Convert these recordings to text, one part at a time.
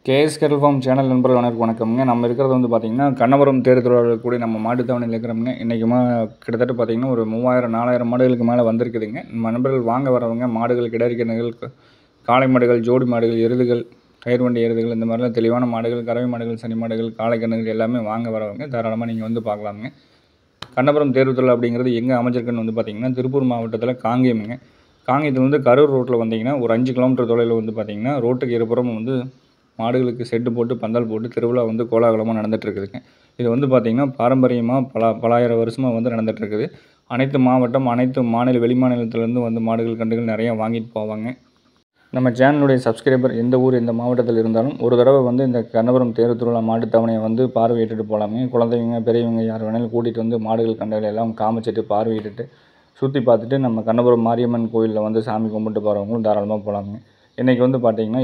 KS kettle form channel நண்பர்கள் அனைவருக்கும் வணக்கம்ங்க. நம்ம இருக்கிறது வந்து பார்த்திங்கன்னா கண்ணபுரம் தேர் திருவிழாவில் கூடிய நம்ம மாட்டுத்தாவணியில் இருக்கிறோம்ங்க. இன்றைக்குமா கிட்டத்தட்ட பார்த்திங்கன்னா ஒரு 3000 4000 மாடுகளுக்கு மேலே வந்திருக்குதுங்க. நம்ம நண்பர்கள் வாங்க வரவங்க மாடுகள், கிடாரி கன்றுகள், காளை மாடுகள், ஜோடி மாடுகள், எருதுகள், கயிறு வண்டி எருதுகள், இந்த மாதிரிலாம் தெளிவான மாடுகள், கறவை மாடுகள், சனி மாடுகள், காளை கன்றுகள் எல்லாமே வாங்க வரவங்க தாராளமாக நீங்கள் வந்து பார்க்கலாமுங்க. கண்ணபுரம் தேர் திருவிழா அப்படிங்கிறது எங்கே அமைஞ்சிருக்குன்னு வந்து பார்த்திங்கன்னா திருப்பூர் மாவட்டத்தில் காங்கேயமுங்க. காங்கேயத்தில் வந்து கரூர் ரோட்டில் வந்தீங்கன்னா ஒரு 5 கிலோமீட்டர் தொலைவில் வந்து பார்த்திங்கன்னா ரோட்டுக்கு இருபுறமும் வந்து மாடுகளுக்கு செட்டு போட்டு பந்தல் போட்டு திருவிழா வந்து கோலாகலமாக நடந்துகிட்ருக்குதுங்க. இது வந்து பார்த்திங்கன்னா பாரம்பரியமாக பலாயிரம் வருஷமாக வந்து நடந்துகிட்ருக்குது. அனைத்து மாவட்டம், அனைத்து மாநில வெளி மாநிலத்திலேருந்து வந்து மாடுகள் கன்றுகள் நிறையா வாங்கிட்டு போவாங்க. நம்ம சேனலுடைய சப்ஸ்கிரைபர் எந்த ஊர் எந்த மாவட்டத்தில் இருந்தாலும் ஒரு தடவை வந்து இந்த கண்ணபுரம் தேர் திருவிழா மாட்டுத்தாவணியை வந்து பார்வையிட்டுட்டு போகலாமே. குழந்தைங்க பெரியவங்க யார் வேணாலும் கூட்டிகிட்டு வந்து மாடுகள் கன்றுகள் எல்லாம் காமிச்சிட்டு பார்வையிட்டுட்டு சுற்றி பார்த்துட்டு நம்ம கண்ணபுரம் மாரியம்மன் கோயிலில் வந்து சாமி கும்பிட்டு போகிறவங்களும் தாராளமாக போகலாமுங்க. இன்றைக்கி வந்து பார்த்திங்கன்னா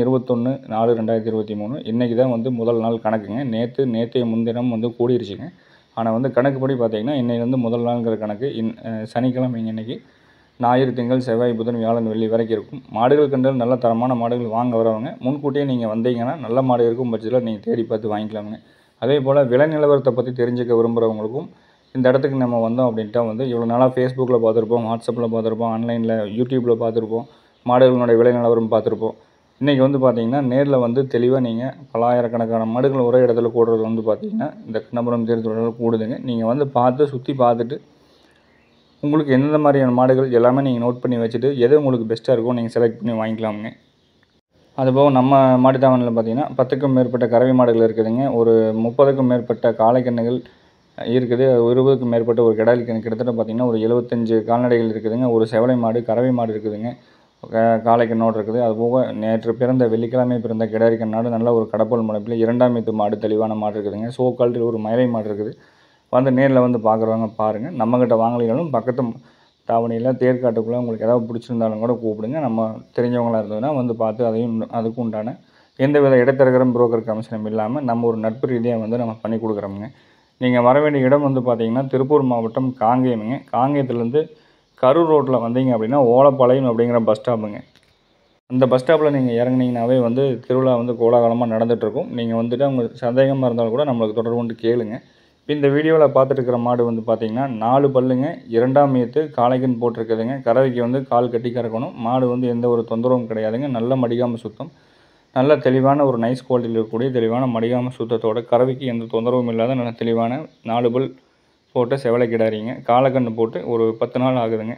21/4/2023 இன்றைக்கி தான் வந்து முதல் நாள் கணக்குங்க. நேற்றைய முன்தினம் வந்து கூடிருச்சுங்க. ஆனால் வந்து கணக்குப்படி பார்த்திங்கன்னா இன்றைக்கி வந்து முதல் நாளுங்கிற கணக்கு சனிக்கிழமைங்க. இன்றைக்கி ஞாயிறு, திங்கள், செவ்வாய், புதன், வியாழன், வெள்ளி வரைக்கும் இருக்கும். மாடுகள் கன்றுகள் நல்ல தரமான மாடுகள் வாங்க வரவங்க முன்கூட்டியே நீங்கள் வந்தீங்கன்னா நல்ல மாடு இருக்கும் பட்சத்தில் நீங்கள் தேடி பார்த்து வாங்கிக்கலாமுங்க. அதே போல் விலை நிலவரத்தை பற்றி தெரிஞ்சுக்க விரும்புகிறவங்களுக்கும் இந்த இடத்துக்கு நம்ம வந்தோம் அப்படின்ட்டா வந்து இவ்வளோ நாளாக ஃபேஸ்புக்கில் பார்த்துருப்போம், வாட்ஸ்அப்பில் பார்த்துருப்போம், ஆன்லைனில் யூடியூப்பில் பார்த்துருப்போம், மாடுகளுடைய விலை நிலவரம் பார்த்துருப்போம். இன்றைக்கி வந்து பார்த்திங்கன்னா நேரில் வந்து தெளிவாக நீங்கள் பலாயிரக்கணக்கான மாடுகள் ஒரே இடத்துல கூடுறது வந்து பார்த்திங்கன்னா இந்த கண்ணபுரம் தேர் திருவிழாவில் கூடுதுங்க. நீங்கள் வந்து பார்த்து சுற்றி பார்த்துட்டு உங்களுக்கு எந்தெந்த மாதிரியான மாடுகள் எல்லாமே நீங்கள் நோட் பண்ணி வச்சுட்டு எது உங்களுக்கு பெஸ்ட்டாக இருக்கோ நீங்கள் செலக்ட் பண்ணி வாங்கிக்கலாமுங்க. அதுபோக நம்ம மாட்டுத்தாவணியில் பார்த்திங்கன்னா 10க்கும் மேற்பட்ட கறவை மாடுகள் இருக்குதுங்க. ஒரு 30க்கும் மேற்பட்ட காளை கன்றுகள் இருக்குது. 20க்கும் மேற்பட்ட ஒரு கிடாரி கன்று கிட்டத்தட்ட பார்த்திங்கன்னா ஒரு 75 கால்நடைகள் இருக்குதுங்க. ஒரு செவலை மாடு, கறவை மாடு இருக்குதுங்க. காளை கண்ணோடு இருக்குது. அதுபோக நேற்று பிறந்த வெள்ளிக்கிழமை பிறந்த கிடாரி கண்ணாடு நல்ல ஒரு கடப்பால் முளைப்பில் 2ஆம் ஈத்து மாடு தெளிவான மாடு இருக்குதுங்க. சோக்கால்ட்டு ஒரு மயிலை மாடு இருக்குது. வந்து நேரில் வந்து பார்க்குறவங்க பாருங்கள். நம்மக்கிட்ட வாங்கலைனாலும் பக்கத்து தாவணியில் தேர்காட்டுக்குள்ளே உங்களுக்கு ஏதாவது பிடிச்சிருந்தாலும் கூட கூப்பிடுங்க. நம்ம தெரிஞ்சவங்களாக இருந்ததுன்னா வந்து பார்த்து அதுக்கு உண்டான எந்தவித இடைத்தரகரும் புரோக்கர் கமிஷனும் இல்லாமல் நம்ம ஒரு நட்பு ரீதியாக வந்து நம்ம பண்ணி கொடுக்குறோமுங்க. நீங்கள் வர வேண்டிய இடம் வந்து பார்த்திங்கன்னா திருப்பூர் மாவட்டம் காங்கேயமுங்க. காங்கேயத்துலேருந்து கரூர் ரோட்டில் வந்தீங்க அப்படின்னா ஓலப்பாளையம் அப்படிங்கிற பஸ் ஸ்டாப்புங்க. அந்த பஸ் ஸ்டாப்பில் நீங்கள் இறங்குனீங்கனாவே வந்து திருவிழா வந்து கோலாகலமாக நடந்துகிட்ருக்கும். நீங்கள் வந்துட்டு உங்களுக்கு சந்தேகமாக இருந்தாலும் கூட நம்மளுக்கு தொடர்பு கொண்டு கேளுங்க. இந்த வீடியோவில் பார்த்துட்டு இருக்கிற மாடு வந்து பார்த்திங்கன்னா 4 பல்லுங்க, 2ஆம் ஈத்து, காளைக்கன் போட்டிருக்குதுங்க. கறவைக்கு வந்து கால் கட்டி கறக்கணும். மாடு வந்து எந்த ஒரு தொந்தரவும் கிடையாதுங்க. நல்ல மடிகாம சுத்தம், நல்ல தெளிவான ஒரு நைஸ் குவாலிட்டியில் இருக்கக்கூடிய தெளிவான மடிகாம சுத்தத்தோட கறவைக்கு எந்த தொந்தரவும் இல்லாத நல்ல தெளிவான 4 பல் போட்ட செவலை கிடாரிங்க. காளைக்கன்று போட்டு ஒரு 10 நாள் ஆகுதுங்க.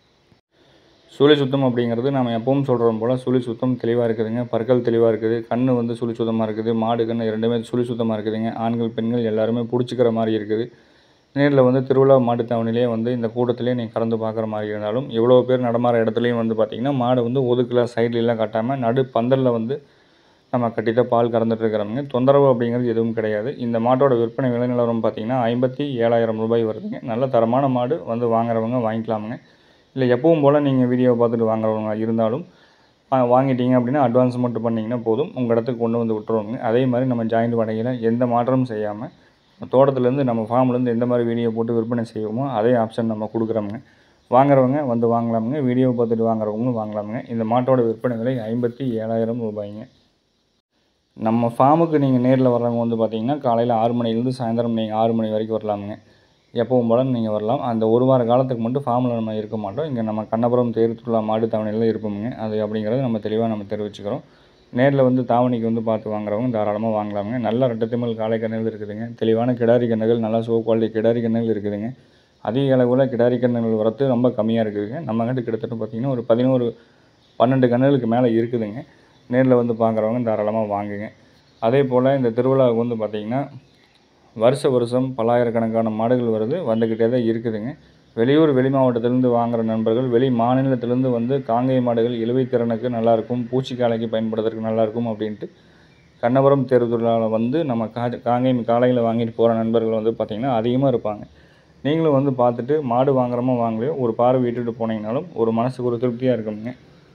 சுழி சுத்தம் அப்படிங்கிறது நம்ம எப்பவும் சொல்கிறோம் போல் சுழி சுத்தம் தெளிவாக இருக்குதுங்க. பற்கள் தெளிவாக இருக்குது. கண் வந்து சுழி சுத்தமாக இருக்குது. மாடு கன்று ரெண்டுமே சுழி சுத்தமாக இருக்குதுங்க. ஆண்கள் பெண்கள் எல்லாருமே பிடிச்சிக்கிற மாதிரி இருக்குது. நேரில் வந்து திருவிழா மாட்டுத்தாவணிலே வந்து இந்த கூட்டத்திலே நீங்கள் கறந்து பார்க்குற மாதிரி இருந்தாலும் எவ்வளோ பேர் நடமாற இடத்துலையும் வந்து பார்த்திங்கன்னா மாடு வந்து ஒதுக்கில் சைட்லலாம் கட்டாமல் நடு பந்தலில் வந்து நம்ம கட்டித்தான் பால் கறந்துட்டுருக்கிறோமுங்க. தொந்தரவு அப்படிங்கிறது எதுவும் கிடையாது. இந்த மாட்டோட விற்பனை விலை நிலவரம் பார்த்திங்கன்னா 57,000 ரூபாய் வருதுங்க. நல்ல தரமான மாடு வந்து வாங்குறவங்க வாங்கிக்கலாமுங்க. இல்லை எப்பவும் போல் நீங்கள் வீடியோவை பார்த்துட்டு வாங்குறவங்க இருந்தாலும் வாங்கிட்டீங்க அப்படின்னா அட்வான்ஸ் மட்டும் பண்ணிங்கன்னா போதும், உங்கள் இடத்துக்கு கொண்டு வந்து விட்டுருவோங்க. அதே மாதிரி நம்ம ஜாயிண்ட் வாடகையில் எந்த மாற்றமும் செய்யாமல் தோட்டத்துலேருந்து நம்ம ஃபார்ம்லேருந்து எந்த மாதிரி வீடியோ போட்டு விற்பனை செய்வோமோ அதே ஆப்ஷன் நம்ம கொடுக்குறோமுங்க. வாங்குறவங்க வந்து வாங்கலாமுங்க. வீடியோ பார்த்துட்டு வாங்குறவங்களும் வாங்கலாமுங்க. இந்த மாட்டோட விற்பனை விலை 57,000 ரூபாய்ங்க. நம்ம ஃபார்முக்கு நீங்கள் நேரில் வர்றவங்க வந்து பார்த்திங்கன்னா காலையில் 6 மணிலேருந்து சாயந்தரம் நீங்கள் 6 மணி வரைக்கும் வரலாமுங்க. எப்பவும் போல் நீங்கள் வரலாம். அந்த ஒரு வார காலத்துக்கு மட்டும் ஃபார்மில் நம்ம இருக்க மாட்டோம். இங்கே நம்ம கண்ணபுரம் தேர் திருவிழா மாட்டுத்தாவணியில் இருப்போமுங்க. அது அப்படிங்கிறத நம்ம தெளிவாக நம்ம தெரிவிச்சுக்கிறோம். நேரில் வந்து தாவணிக்கு வந்து பார்த்து வாங்குறவங்க தாராளமாக வாங்கலாமுங்க. நல்ல ரெட்டத்திமல் காளை கன்றுகள் இருக்குதுங்க. தெளிவான கிடாரி கன்றுகள், நல்லா சோ குவாலிட்டி கிடாரி கன்றுகள் இருக்குதுங்க. அதிக அளவில் கிடாரி கன்றுகள் வரத்து ரொம்ப கம்மியாக இருக்குதுங்க. நம்மக்கிட்ட கிட்டத்தட்ட பார்த்திங்கன்னா ஒரு 11 12 கன்றுகளுக்கு மேலே இருக்குதுங்க. நேரில் வந்து பார்க்குறவங்க தாராளமாக வாங்குங்க. அதே போல் இந்த திருவிழாவுக்கு வந்து பார்த்திங்கன்னா வருஷம் பல்லாயிரக்கணக்கான மாடுகள் வருது, வந்துக்கிட்டே தான் இருக்குதுங்க. வெளியூர் வெளி மாவட்டத்திலேருந்து வாங்குகிற நண்பர்கள் வெளி மாநிலத்திலேருந்து வந்து காங்கேய மாடுகள் இழுவை திறனுக்கு நல்லாயிருக்கும், பூச்சிக்காலைக்கு பயன்படுத்துறதுக்கு நல்லாயிருக்கும் அப்படின்ட்டு கண்ணபுரம் தேர் திருவிழாவில் வந்து நம்ம காங்கேயம் காளைகளை வாங்கிட்டு போகிற நண்பர்கள் வந்து பார்த்திங்கன்னா அதிகமாக இருப்பாங்க. நீங்களும் வந்து பார்த்துட்டு மாடு வாங்குறோமோ வாங்கலையோ ஒரு பார்வை விட்டுட்டு போனீங்கனாலும் ஒரு மனசுக்கு ஒரு திருப்தியாக இருக்குங்க.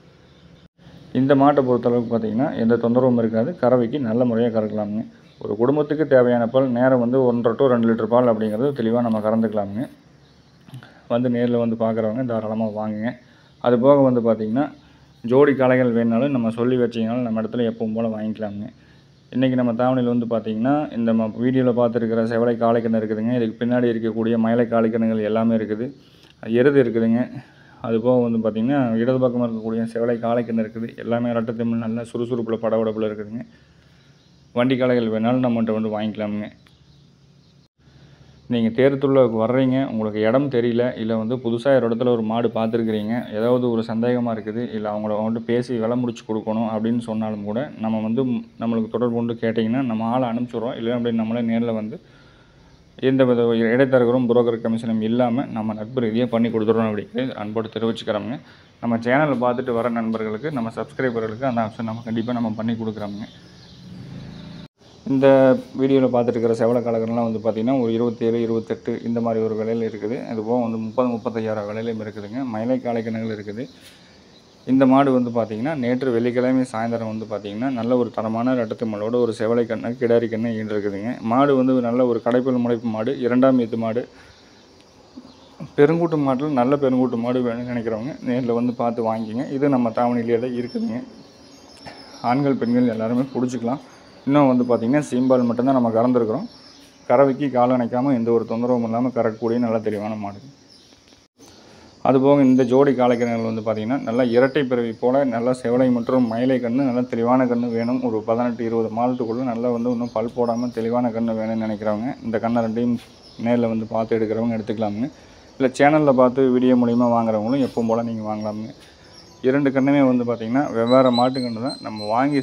இந்த மாட்டை பொறுத்தளவுக்கு பார்த்திங்கன்னா எந்த தொந்தரவும் இருக்காது. கறவைக்கு நல்ல முறையாக கறக்கலாமுங்க. ஒரு குடும்பத்துக்கு தேவையான பால் நேரம் வந்து 1.5 to 2 லிட்டர் பால் அப்படிங்கிறது தெளிவாக நம்ம கறந்துக்கலாமுங்க. வந்து நேரில் வந்து பார்க்குறவங்க தாராளமாக வாங்குங்க. அது போக வந்து பார்த்திங்கன்னா ஜோடி காளைகள் வேணுனாலும் நம்ம சொல்லி வச்சிங்கனாலும் நம்ம இடத்துல எப்பவும் போல் வாங்கிக்கலாமுங்க. இன்றைக்கி நம்ம தாவணியில் வந்து பார்த்திங்கன்னா இந்த வீடியோவில் பார்த்துருக்கிற செவலை காளைக்கன்று இருக்குதுங்க. இதுக்கு பின்னாடி இருக்கக்கூடிய மயிலை காளைக்கன்றுகள் எல்லாமே இருக்குது. எருது இருக்குதுங்க. அதுபோக வந்து பார்த்திங்கன்னா இடது பக்கமாக இருக்கக்கூடிய செவலை காளைக்கன்று இருக்குது. எல்லாமே ரெட்டை நல்லா சுறுசுறுப்பில் படபடப்பில் இருக்குதுங்க. வண்டி காளைகள் வேணாலும் நம்மகிட்ட வந்து வாங்கிக்கலாமுங்க. நீங்கள் தேர்தலுக்கு வர்றீங்க, உங்களுக்கு இடம் தெரியல, இல்லை வந்து புதுசாக ஒரு இடத்துல ஒரு மாடு பார்த்துருக்குறீங்க, ஏதாவது ஒரு சந்தேகமாக இருக்குது, இல்லை அவங்கள வந்துட்டு பேசி விலை முடிச்சு கொடுக்கணும் அப்படின்னு சொன்னாலும் கூட நம்ம வந்து நம்மளுக்கு தொடர்பு கொண்டு கேட்டிங்கன்னா நம்ம ஆளை அனுப்பிச்சுட்றோம். இல்லை அப்படின்னு நம்மளே நேரில் வந்து எந்த வித இடைத்தரகரும் புரோக்கர் கமிஷனும் இல்லாமல் நம்ம நட்பு ரீதியாக பண்ணி கொடுத்துட்றோம் அப்படிங்கிறது அன்போடு தெரிவிச்சுக்கிறோங்க. நம்ம சேனலை பார்த்துட்டு வர நண்பர்களுக்கு, நம்ம சப்ஸ்கிரைபர்களுக்கு அந்த ஆப்ஷன் நம்ம கண்டிப்பாக நம்ம பண்ணி கொடுக்குறோங்க. இந்த வீடியோவில் பார்த்துட்டு இருக்கிற செவலை காளைக்கன்றுலாம் வந்து பார்த்திங்கன்னா ஒரு 27, 28 இந்த மாதிரி ஒரு விலையில் இருக்குது. அதுபோக வந்து 30, 35 விலையிலையும் இருக்குதுங்க. மயிலை காளைக்கன்றுகள் இருக்குது. இந்த மாடு வந்து பார்த்திங்கன்னா நேற்று வெள்ளிக்கிழமை சாயந்தரம் வந்து பார்த்திங்கன்னா நல்ல ஒரு தரமான ரெட்டத்தும்மலோட ஒரு செவலை கன்று கிடாரி கன்று ஈன்றிருக்குதுங்க. மாடு வந்து நல்ல ஒரு கடைப்பல் முளைப்பு மாடு, 2ஆம் ஈத்து மாடு. பெருங்கூட்டு மாட்டில் நல்ல பெருங்கூட்டு மாடு வேணும்னு நினைக்கிறவங்க நேரில் வந்து பார்த்து வாங்கிங்க. இது நம்ம தாவணியிலே தான் இருக்குதுங்க. ஆண்கள் பெண்கள் எல்லாருமே பிடிச்சிக்கலாம். இன்னும் வந்து பார்த்திங்கன்னா சீம்பால் மட்டும்தான் நம்ம கறந்துருக்குறோம். கறவைக்கு கால் அணைக்காமல் எந்த ஒரு தொந்தரவும் இல்லாமல் கறக்கக்கூடிய நல்ல தெளிவான மாடு. அதுபோக இந்த ஜோடி காளைக்கன்றுகள் வந்து பார்த்திங்கன்னா நல்லா இரட்டை பிறவி போல் நல்லா செவலை மற்றும் மயிலை கன்று நல்லா தெளிவான கன்று வேணும். ஒரு 18, 20 மாதத்துக்குள்ளே நல்லா வந்து இன்னும் பல் போடாமல் தெளிவான கன்று வேணும்னு நினைக்கிறவங்க இந்த கண்ணை ரெண்டையும் நேரில் வந்து பார்த்து எடுக்கிறவங்க எடுத்துக்கலாமுங்க. இல்லை சேனலில் பார்த்து வீடியோ மூலிமா வாங்குறவங்களும் எப்பவும் போல் நீங்கள் வாங்கலாமுங்க. 2 கன்றுமே வந்து பார்த்திங்கன்னா வெவ்வேறு மாட்டு கன்று தான். நம்ம வாங்கி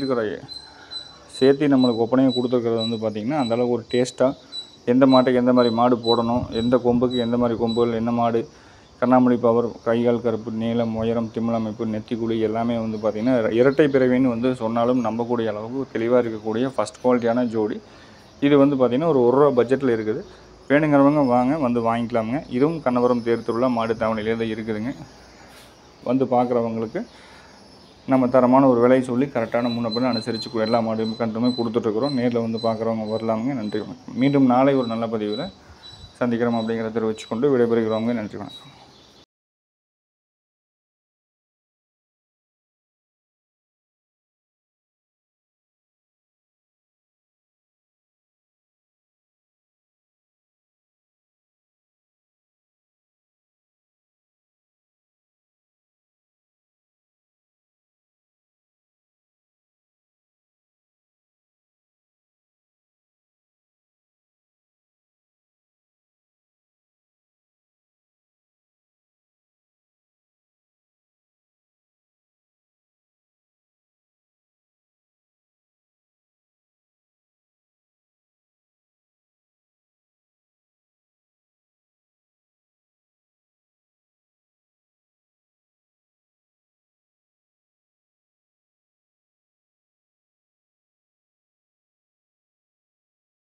சேர்த்து நம்மளுக்கு ஒப்பனையும் கொடுத்துருக்கிறது வந்து பார்த்திங்கன்னா அந்தளவுக்கு ஒரு டேஸ்ட்டாக எந்த மாட்டுக்கு எந்த மாதிரி மாடு போடணும், எந்த கொம்புக்கு எந்த மாதிரி கொம்புகள், என்ன மாடு, கண்ணாமொழி பவர், கைகால் கருப்பு, நீளம், உயரம், திமில் அமைப்பு, நெத்திக்குழி எல்லாமே வந்து பார்த்திங்கன்னா இரட்டை பிறவின்னு வந்து சொன்னாலும் நம்பக்கூடிய அளவுக்கு தெளிவாக இருக்கக்கூடிய ஃபஸ்ட் குவாலிட்டியான ஜோடி. இது வந்து பார்த்திங்கன்னா ஒரு ரூபா பட்ஜெட்டில் இருக்குது. வேணுங்கிறவங்க வாங்க வந்து வாங்கிக்கலாமுங்க. இதுவும் கண்ணபுரம் தேர்தலுள்ள மாடு தாவணியிலே தான் இருக்குதுங்க. வந்து பார்க்குறவங்களுக்கு நம்ம தரமான ஒரு விலை சொல்லி கரெக்டான முன்னப்பின்னு அனுசரித்து எல்லா மாடு கன்றுமே கொடுத்துட்ருக்குறோம். நேரில் வந்து பார்க்குறவங்க வரலாமுங்க. நன்றி வணக்கம். மீண்டும் நாளை ஒரு நல்ல பதிவில் சந்திக்கிறோம் அப்படிங்கிறத தெரிவித்துக்கொண்டு விடைபெறுகிறோங்க. நன்றி வணக்கம்.